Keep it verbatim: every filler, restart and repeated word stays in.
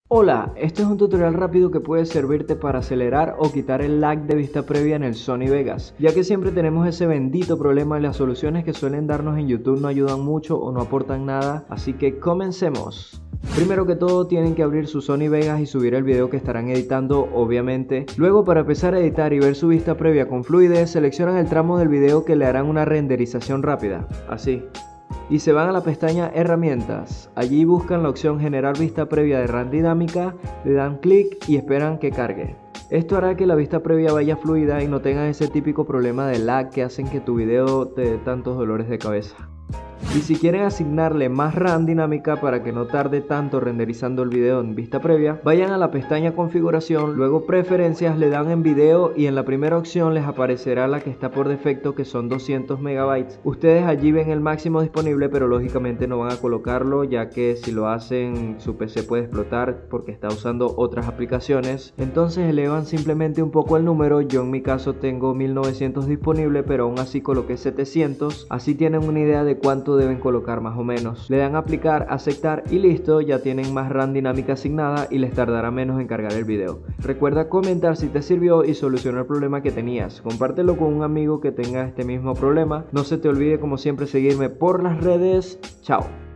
Hola, este es un tutorial rápido que puede servirte para acelerar o quitar el lag de vista previa en el Sony Vegas, ya que siempre tenemos ese bendito problema y las soluciones que suelen darnos en YouTube no ayudan mucho o no aportan nada, así que comencemos. Primero que todo tienen que abrir su Sony Vegas y subir el video que estarán editando, obviamente. Luego, para empezar a editar y ver su vista previa con fluidez, seleccionan el tramo del video que le harán una renderización rápida, así. Y se van a la pestaña herramientas, allí buscan la opción generar vista previa de RAM dinámica, le dan clic y esperan que cargue. Esto hará que la vista previa vaya fluida y no tengas ese típico problema de lag que hacen que tu video te dé tantos dolores de cabeza. Y si quieren asignarle más RAM dinámica para que no tarde tanto renderizando el video en vista previa, vayan a la pestaña configuración, luego preferencias, le dan en video y en la primera opción les aparecerá la que está por defecto, que son doscientos megabytes. Ustedes allí ven el máximo disponible, pero lógicamente no van a colocarlo, ya que si lo hacen su P C puede explotar porque está usando otras aplicaciones. Entonces elevan simplemente un poco el número. Yo en mi caso tengo mil novecientos disponible, pero aún así coloqué setecientos. Así tienen una idea de cuánto deben colocar más o menos. Le dan a aplicar, aceptar y listo, ya tienen más RAM dinámica asignada y les tardará menos en cargar el video. Recuerda comentar si te sirvió y solucionó el problema que tenías. Compártelo con un amigo que tenga este mismo problema. No se te olvide, como siempre, seguirme por las redes. Chao.